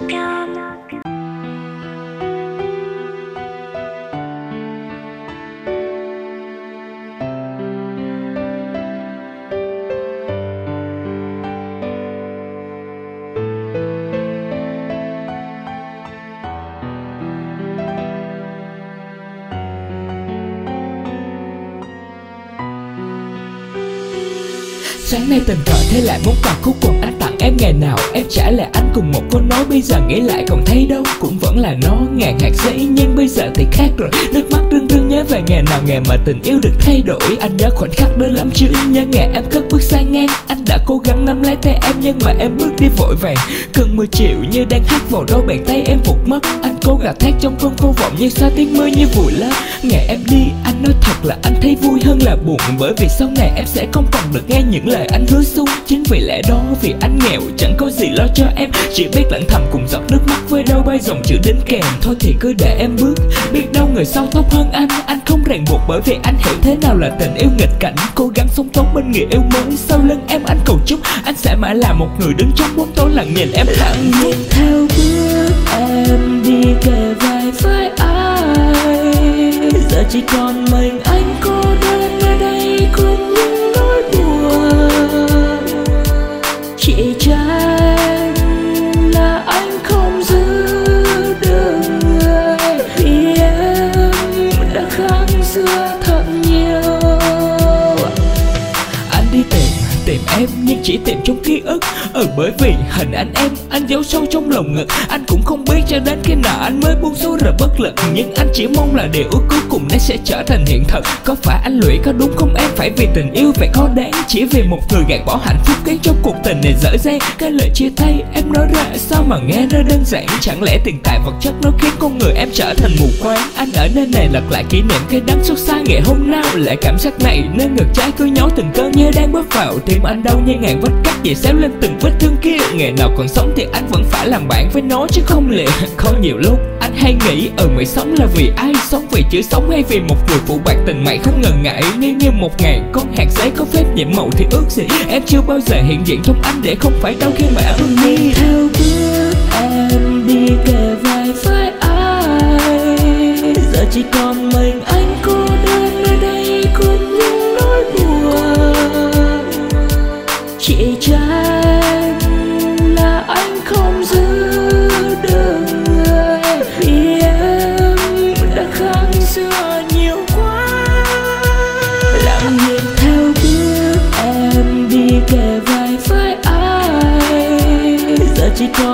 Sáng nay tình cờ thấy lại món quà cuối cùng anh tặng em ngày nào em trả lại anh cùng một câu nói, bây giờ nghĩ lại còn thấy đâu cũng vẫn là nó ngàn hạt giấy, nhưng bây giờ thì khác rồi. Nước mắt rưng rưng nhớ về ngày nào ngày mà tình yêu được thay đổi. Anh nhớ khoảnh khắc đó lắm chứ nhớ ngày em cất bước sang ngang. Anh đã cố gắng nắm lấy tay em nhưng mà em bước đi vội vàng. Cơn mưa chiều như đang hắt vào đôi bàn tay em vụt mất. Anh cố gạt thét trong cơn vô vọng như xa tiếng mưa như vùi lấp. Ngày em đi anh nói thật là anh thấy vui hơn là buồn, bởi vì sau này em sẽ không còn được nghe những lời anh hứa xuống. Chính vì lẽ đó vì anh nghèo chẳng có gì lo cho em, chỉ biết lặng thầm cùng giọt nước mắt với đôi bay dòng chữ đính kèm. Thôi thì cứ để em bước, biết đâu người sau tốt hơn anh không ràng buộc bởi vì anh hiểu thế nào là tình yêu nghịch cảnh. Cố gắng sống tốt bên người yêu mới, sau lưng em anh cầu chúc anh sẽ mãi là một người đứng trong bóng tối lặng nhìn em lặng nhìn theo bước em đi kề vai với ai. Giờ chỉ còn mình anh cô đơn ở đây cùng những nỗi buồn. Chỉ trách là anh không giữ được người, vì em đã khác xưa thật nhiều. Anh đi tìm em nhưng chỉ tìm trong ký ức. Bởi vì hình anh giấu sâu trong lòng ngực. Anh cũng không biết cho đến khi nào anh mới buông xuôi rồi bất lực, nhưng anh chỉ mong là điều ước cuối cùng nó sẽ trở thành hiện thực. Có phải anh lụy có đúng không em? Phải vì tình yêu vậy khó đáng, chỉ vì một người gạt bỏ hạnh phúc khiến cho cuộc tình này dở dang. Cái lời chia tay em nói ra sao mà nghe nó đơn giản, chẳng lẽ tiền tài vật chất nó khiến con người em trở thành mù quáng? Anh ở nơi này lật lại kỷ niệm cái đắng xót xa ngày hôm nào, lại cảm giác này nên ngực trái cứ nhói từng cơn như đang bước vào tim anh đau như ngàn vết cắt dày xéo lên từng vết thương kia. Ngày nào còn sống thì anh vẫn phải làm bạn với nó chứ không lìa. Có nhiều lúc anh hay nghĩ mày sống là vì ai, sống vì chữ sống hay vì một người phụ bạc tình mày không ngần ngại. Nếu như một ngày con hạt giấy có phép nhiệm màu thì ước gì em chưa bao giờ hiện diện trong anh để không phải đau khi mà em đi theo bước em đi kề vai với ai. Giờ chỉ còn mình anh cô đơn ở đây cùng những nỗi buồn. Chỉ trách là anh không giữ được người, vì em đã khác xưa nhiều quá. Lặng nhìn theo bước em đi kề vai với ai. Giờ chỉ còn